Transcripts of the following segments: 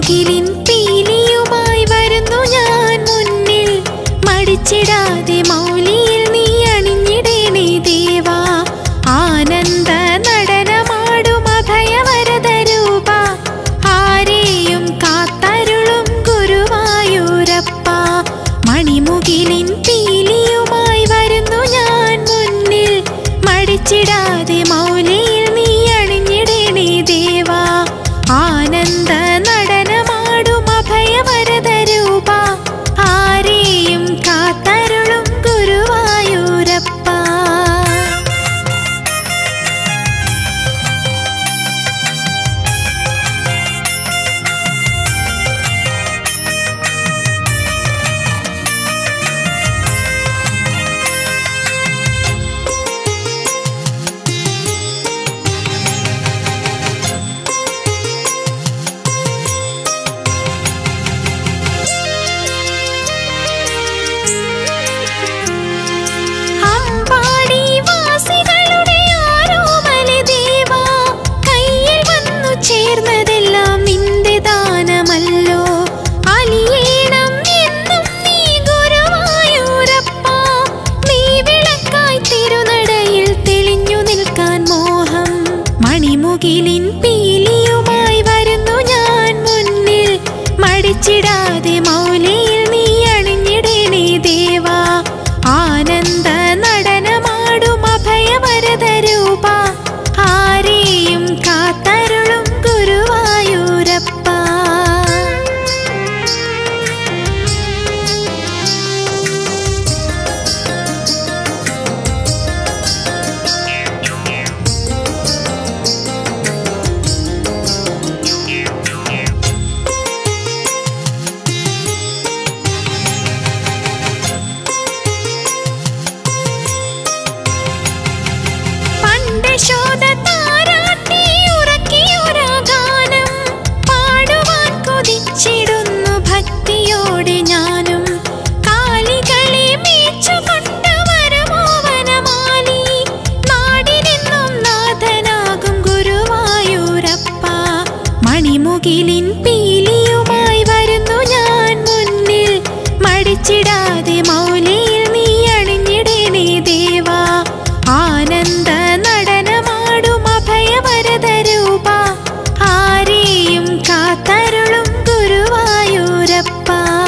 മണിമുകിലിൻ പീലിയുമായി വരുന്നു ഞാൻ മുന്നിൽ. മടിച്ചിടാതെ മൗലിയിൽ നീ അണിഞ്ഞിടേണേ ദേവാ. ആനന്ദ നടനമാടും അഭയവരദ രൂപ, ആരെയും കാത്തരുളും ഗുരുവായൂരപ്പ. മണിമുകിലിൻ പീലിയുമായി വരുന്നു ഞാൻ മുന്നിൽ. മടിച്ചിടാതെ മൗലിയിൽ നീ അണിഞ്ഞിടേണേ ദേവാ. ആനന്ദ നടനമാടും അഭയവരദ രൂപ, ആരെയും കാത്തരുളും ഗുരുവായൂരപ്പ. മണിമുകിലിൻ പീലിയുമായി വരുന്നു ഞാൻ മുന്നിൽ. മടിച്ചിടാതെ മൗലിയിൽ നീ അണിഞ്ഞിടേണേ ദേവാ. ആനന്ദ നടനമാടും അഭയവരദ രൂപ, ആരെയും കാത്തരുളും ഗുരുവായൂരപ്പ. പാടുവാൻ കൊതിച്ചിടുന്നു ഭക്തിയോടെ ഞാനും. കാലികളെ മേച്ചുകൊണ്ട് വരുമോ വനമാലി, നാടിനെന്നും നാഥനാകും ഗുരുവായൂരപ്പ. മണിമുകിലിൻ പീലിയുമായി വരുന്നു ഞാൻ മുന്നിൽ. മടിച്ചിടാതെ മൗലിയിൽ നീ അണിഞ്ഞിടേണേ ദേവാ. ആനന്ദ നടനമാടും അഭയവരദ രൂപ, ആരെയും കാത്തരുളും ഗുരുവായൂരപ്പ.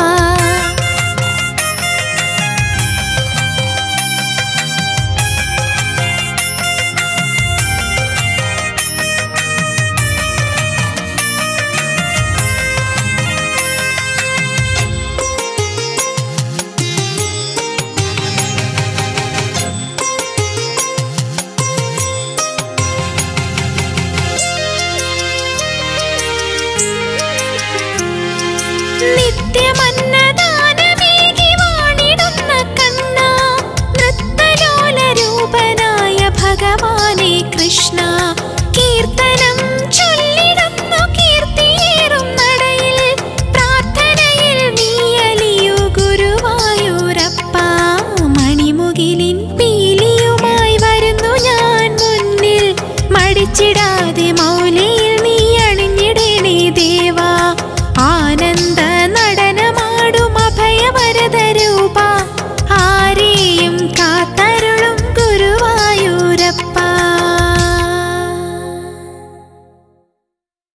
നിത്യമന്നദാനമേകി വാണിടുന്ന കണ്ണ, നൃത്തലോല രൂപനായ ഭഗവാനേ കൃഷ്ണ. കീർത്തനം ചൊല്ലിടുന്നു കീർത്തിയേറും നടയിൽ, പ്രാർത്ഥനയിൽ നീ അലിയൂ ഗുരുവായൂരപ്പ. മണിമുകിലിൻ പീലിയുമായി വരുന്നു ഞാൻ മുന്നിൽ. മടിച്ചിടാ